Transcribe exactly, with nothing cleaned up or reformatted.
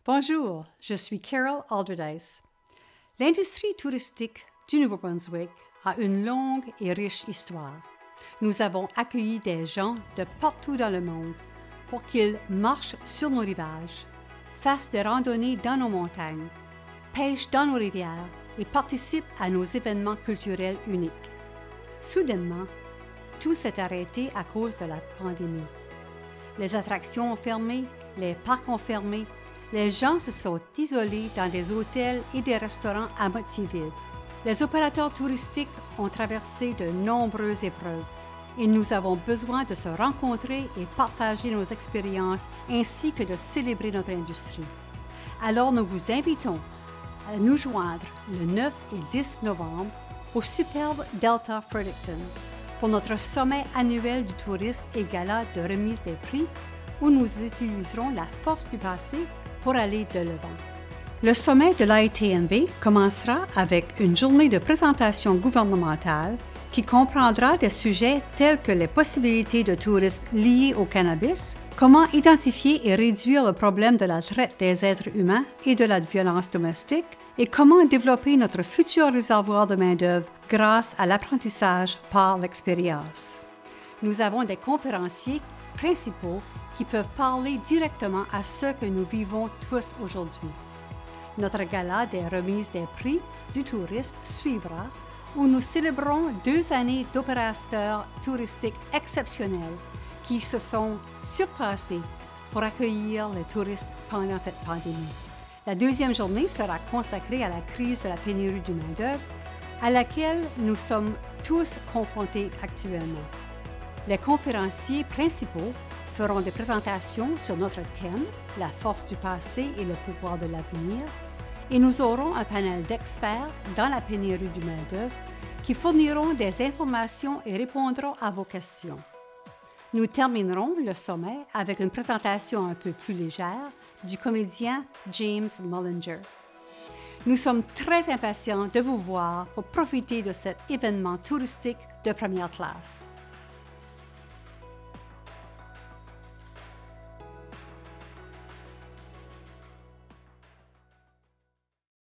Bonjour, je suis Carol Alderdice. L'industrie touristique du Nouveau-Brunswick a une longue et riche histoire. Nous avons accueilli des gens de partout dans le monde pour qu'ils marchent sur nos rivages, fassent des randonnées dans nos montagnes, pêchent dans nos rivières et participent à nos événements culturels uniques. Soudainement, tout s'est arrêté à cause de la pandémie. Les attractions ont fermé, les parcs ont fermé, les gens se sont isolés dans des hôtels et des restaurants à moitié vides. Les opérateurs touristiques ont traversé de nombreuses épreuves et nous avons besoin de se rencontrer et partager nos expériences ainsi que de célébrer notre industrie. Alors nous vous invitons à nous joindre le neuf et dix novembre au superbe Delta Fredericton pour notre sommet annuel du tourisme et gala de remise des prix où nous utiliserons la force du passé pour aller de l'avant. Le sommet de l'A I T N B commencera avec une journée de présentation gouvernementale qui comprendra des sujets tels que les possibilités de tourisme liées au cannabis, comment identifier et réduire le problème de la traite des êtres humains et de la violence domestique, et comment développer notre futur réservoir de main-d'œuvre grâce à l'apprentissage par l'expérience. Nous avons des conférenciers principaux qui peuvent parler directement à ceux que nous vivons tous aujourd'hui. Notre gala des remises des prix du tourisme suivra, où nous célébrons deux années d'opérateurs touristiques exceptionnels qui se sont surpassés pour accueillir les touristes pendant cette pandémie. La deuxième journée sera consacrée à la crise de la pénurie de main-d'œuvre, à laquelle nous sommes tous confrontés actuellement. Les conférenciers principaux feront des présentations sur notre thème, la force du passé et le pouvoir de l'avenir, et nous aurons un panel d'experts dans la pénurie du main-d'œuvre qui fourniront des informations et répondront à vos questions. Nous terminerons le sommet avec une présentation un peu plus légère du comédien James Mullinger. Nous sommes très impatients de vous voir pour profiter de cet événement touristique de première classe.